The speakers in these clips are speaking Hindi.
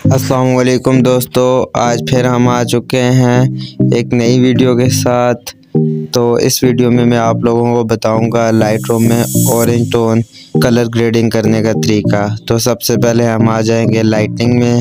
अस्सलाम वालेकुम दोस्तों, आज फिर हम आ चुके हैं एक नई वीडियो के साथ। तो इस वीडियो में मैं आप लोगों को बताऊंगा लाइटरूम में ऑरेंज टोन कलर ग्रेडिंग करने का तरीका। तो सबसे पहले हम आ जाएंगे लाइटिंग में।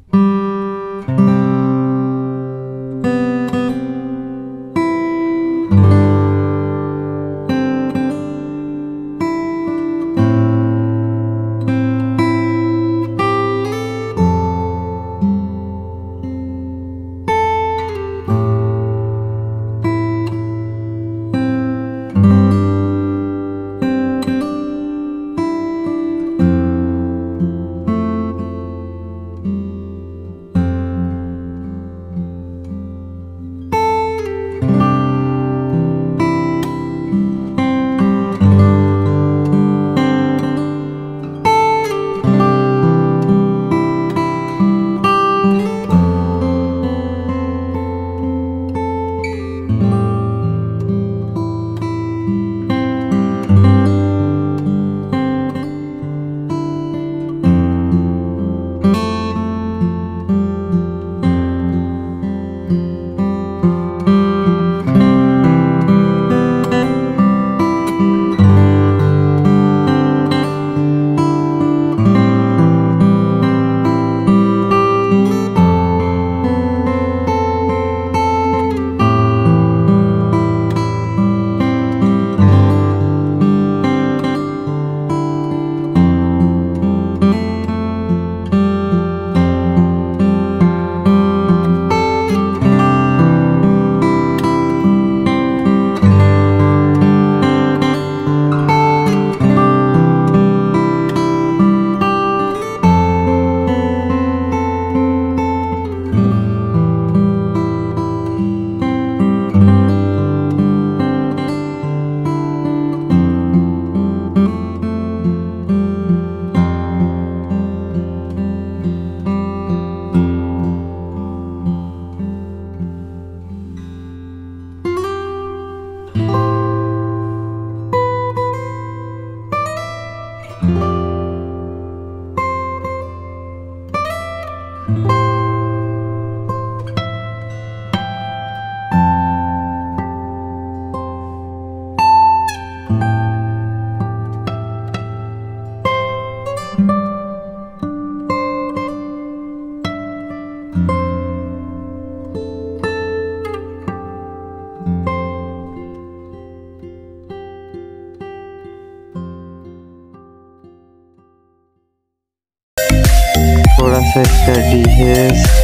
थोड़ा सा स्टडी है,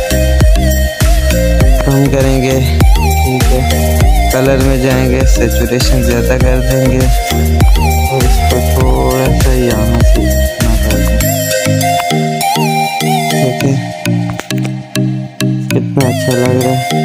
कम करेंगे। ठीक है, कलर में जाएंगे, सैचुरेशन ज़्यादा कर देंगे और इसको थोड़ा सा यहाँ से इतना कर देंगे। ठीक है, कितना अच्छा लग रहा है।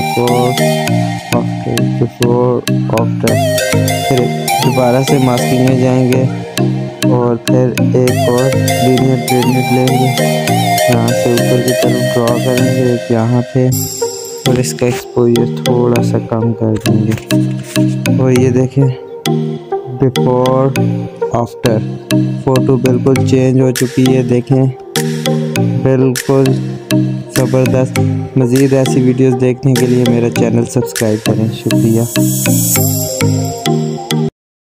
बिफोर आफ्टर फिर दोबारा से मास्किंग में जाएंगे और फिर एक और लीनियर ग्रेडियंट लेंगे, यहाँ से ऊपर की तरफ ड्रॉ करेंगे एक यहाँ पे और इसका एक्सपोजर थोड़ा सा कम कर देंगे। और ये देखें बिफोर आफ्टर फ़ोटो बिल्कुल चेंज हो चुकी है। देखें बिल्कुल ज़बरदस्त। मज़ीद ऐसी वीडियोस देखने के लिए मेरा चैनल सब्सक्राइब करें। शुक्रिया।